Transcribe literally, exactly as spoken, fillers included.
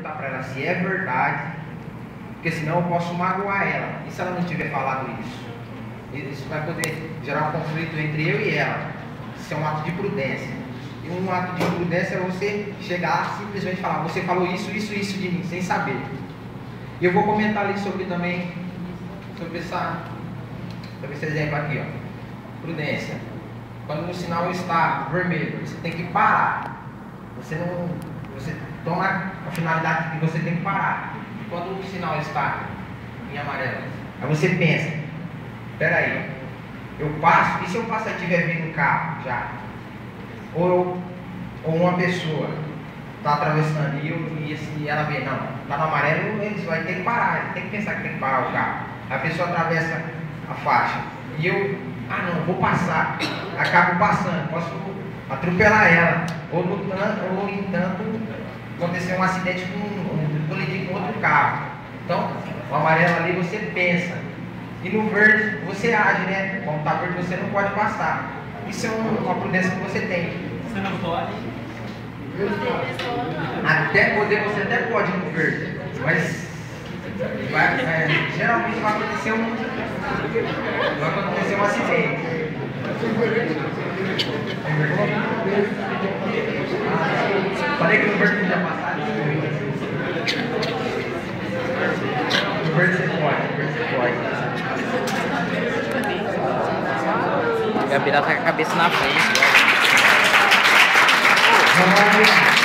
perguntar para ela se é verdade, porque senão eu posso magoar ela. E se ela não tiver falado isso? Isso vai poder gerar um conflito entre eu e ela. Isso é um ato de prudência. E um ato de prudência é você chegar simplesmente falar, você falou isso, isso, isso de mim, sem saber. E eu vou comentar ali sobre também, sobre, essa, sobre esse exemplo aqui, ó. Prudência. Quando o sinal está vermelho, você tem que parar. Você não, você toma a finalidade de que você tem que parar. Quando o sinal está em amarelo, aí você pensa, espera aí, eu passo, e se eu passar e estiver vindo um carro já? Ou, ou uma pessoa está atravessando e, eu, e, assim, e ela vê, não, está no amarelo, ele vai ter que parar, ele tem que pensar que tem que parar o carro. A pessoa atravessa a faixa e eu, ah não, vou passar, acabo passando, posso atropelar ela, ou, no tanto, ou em tanto acontecer um acidente com um, colidir com outro carro. Então, o amarelo ali você pensa, e no verde você age, né? Como está verde você não pode passar. Isso é uma prudência que você tem. Você não pode? Até poder, você até pode ir no verde, mas vai, vai, geralmente vai acontecer um, vai acontecer um acidente. Falei que no verde não ia passar. No verde você pode, no verde você pode. A Gabi tá com a cabeça na frente. Vamos lá.